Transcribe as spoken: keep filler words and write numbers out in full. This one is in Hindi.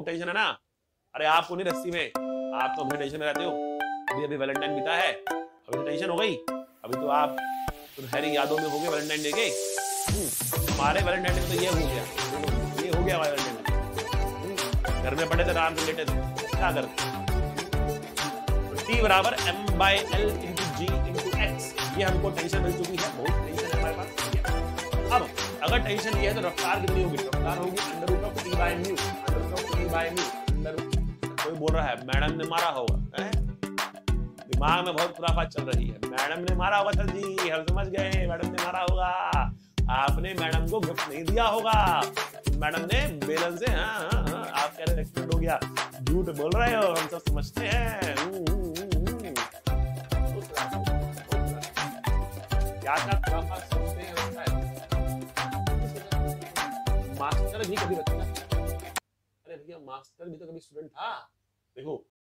बहुत टेंशन है ना। अरे आपको नहीं रस्सी में, आप तो अपने टेंशन में रहते हो। अभी अभी वैलेंटाइन बीता है, अभी तो टेंशन हो गई। अभी तो आप सुनहरी यादों में हो गए वैलेंटाइन डे के। हमारे वैलेंटाइन डे में तो ये हो गया, ये हो गया वैलेंटाइन डे। घर में पड़े थे, आराम से लेटे थे, क्या करते। T बराबर m by L into G into X, ये हमको टेंशन मिल चुकी है, बहुत टेंशन है हमारे पास। अब अगर टेंशन ये है तो रफ्तार कितनी होगी? रफ्तार होगी under root of T by mu, under root of T by mu, under. कोई बोल रहा है मैडम ने मारा होगा, है? दिमाग में बहुत खुराफात चल रही है। मैडम ने मारा होगा सर जी, हम समझ गए, मैडम ने मारा होगा। आपने मैडम को गिफ्ट नहीं दिया होगा, मैडम ने बेलन से, हाँ हाँ हाँ, आप कह रहे एक्सीडेंट हो गया, झूठ बोल रहे हो, हम सब समझते हैं। क्या क्या खुराफात सोचते हैं मास्टर भी कभी बच्चा, अरे भैया मास्टर भी तो कभी स्टूडेंट था। देखो